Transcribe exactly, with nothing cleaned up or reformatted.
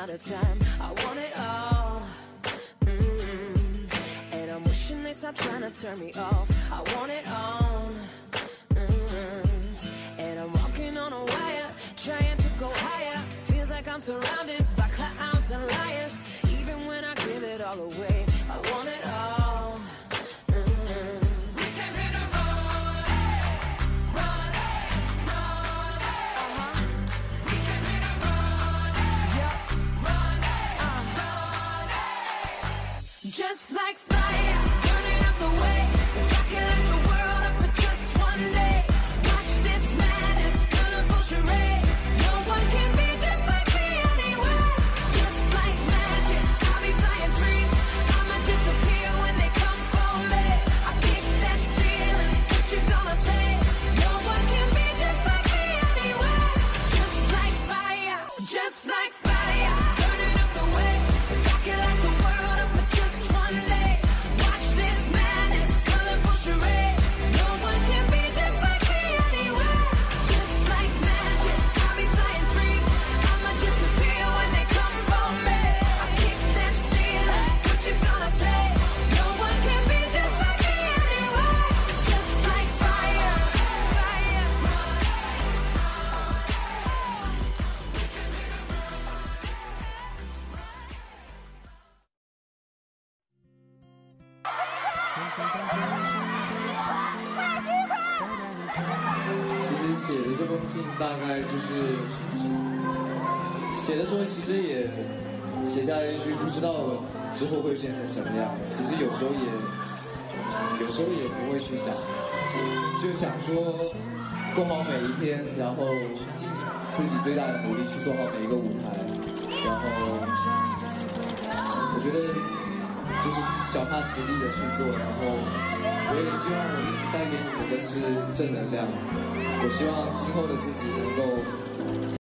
out of time. I want it all. Mm-hmm. And I'm wishing they stop trying to turn me off. I want it on. Mm-hmm. And I'm walking on a wire, trying to go higher. Feels like I'm surrounded by clowns and liars. Even when I give it all away, I want it all. Mm-hmm. We came here to run, run, run. Uh-huh. We came here to run, yeah, run, uh, run. Just like fire, burning up the way, rocking like the world up for just one day. Watch this madness, colorful charade. No one can be just like me anyway. Just like magic, I'll be flying free. I'ma disappear when they come for me. I kick that ceiling, what you gonna say? No one can be just like me anyway. Just like fire, just like fire, burning up the way, rocking like the world up for just one day. Watch this madness, colorful charade. No one can be just like me anyway. Just like magic, I'll be flying free. I'ma disappear when they come for me. I kick that ceiling, what you gonna say? No one can be just like me anyway. Just like fire, fire. 其实写的这封信大概就是写的时候，其实也写下来一句不知道之后会变成什么样。其实有时候也有时候也不会去想，就想说过好每一天，然后尽自己最大的努力去做好每一个舞台。然后我觉得就是脚踏实地的去做，然后我也希望我一直带给你们的是正能量。我希望今后的自己能够